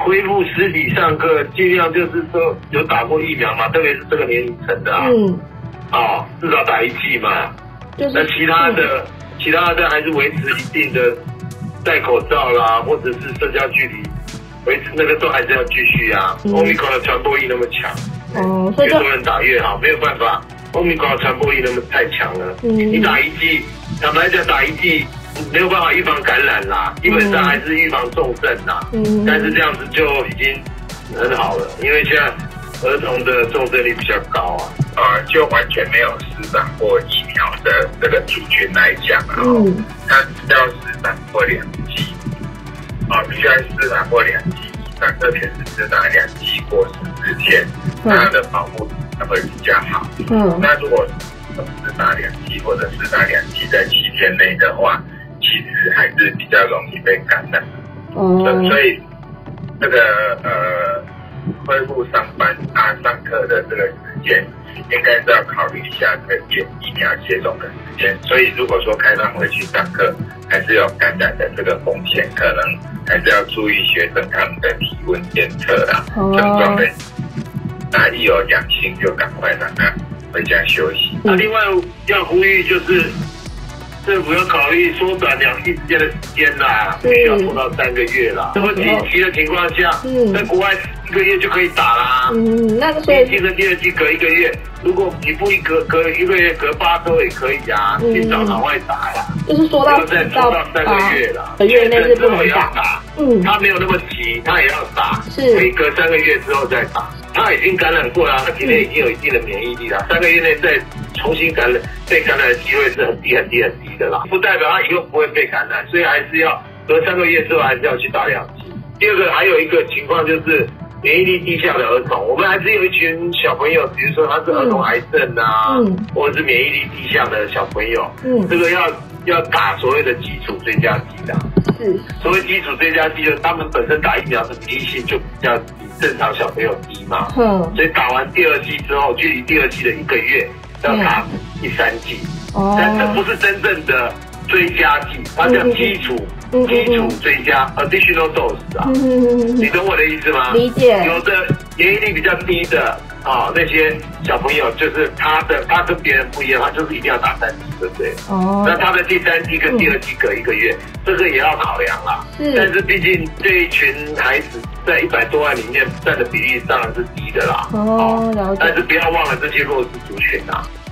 恢复实体上课，尽量就是说有打过疫苗嘛，特别是这个年龄层的啊，至少打1剂嘛。那其他的还是维持一定的戴口罩啦，或者是社交距离，维持那个都还是要继续啊。Omicron 的传播力那么强，越多人打越好，没有办法。Omicron 的传播力那么太强了，你打1剂，坦白讲打1剂没有办法预防感染啦，基本上还是预防重症啦。但是这样子就已经很好了，因为现在儿童的重症率比较高啊。 就完全没有施打过疫苗的这个族群来讲啊，他只要施打过2剂，必须要施打过2剂以上，特别是施打2剂过14天，它的保护才会比较好。那如果施打2剂或者施打2剂在7天内的话，其实还是比较容易被感染。所以这个恢复上班上课的这个时间，应该是要考虑一下这个疫苗接种的时间。所以如果说开放回去上课，还是有感染的这个风险，可能还是要注意学生他们的体温监测啦，症状的。那一有阳性就赶快让他回家休息。 另外要呼吁就是政府要考虑缩短2剂之间的时间啦，必须要拖到3个月啦。这么紧急的情况下，在国外1个月就可以打啦。 那个所以第1剂跟第2剂隔1个月，如果你不隔1个月，隔8周也可以啊，尽早赶快打呀。 就是说到再拖到3个月了， 月内是不能打。他没有那么急，他也要打， 是可以隔3个月之后再打。他已经感染过了，他体内已经有一定的免疫力了，3个月内再重新被感染的机会是很低的啦，不代表他以后不会被感染，所以还是要隔3个月之后还是要去打2剂。第二个还有一个情况就是免疫力低下的儿童，我们还是有一群小朋友，比如说他是儿童癌症啊，或者是免疫力低下的小朋友，这个要打所谓的基础追加剂的。所谓基础追加剂，就是他们本身打疫苗的比例性就比较比正常小朋友低嘛，所以打完第2剂之后，距离第2剂的1个月要打第3剂，但这不是真正的追加剂，它叫基础追加 additional dose 啊，你懂我的意思吗？ 理解。 有的免疫力比较低的那些小朋友，就是他跟别人不一样，他就是一定要打3剂，对不对？那他的第3剂跟第2剂隔1个月，这个也要考量啦。但是毕竟这一群孩子在100多万里面占的比例当然是低的啦。 了解。 但是不要忘了这些弱势族群啊。